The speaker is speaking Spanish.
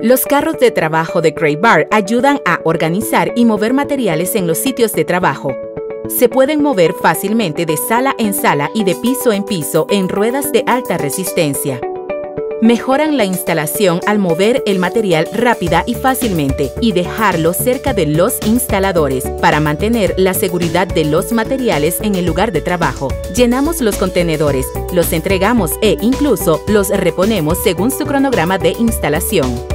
Los carros de trabajo de Graybar ayudan a organizar y mover materiales en los sitios de trabajo. Se pueden mover fácilmente de sala en sala y de piso en piso en ruedas de alta resistencia. Mejoran la instalación al mover el material rápida y fácilmente y dejarlo cerca de los instaladores para mantener la seguridad de los materiales en el lugar de trabajo. Llenamos los contenedores, los entregamos e incluso los reponemos según su cronograma de instalación.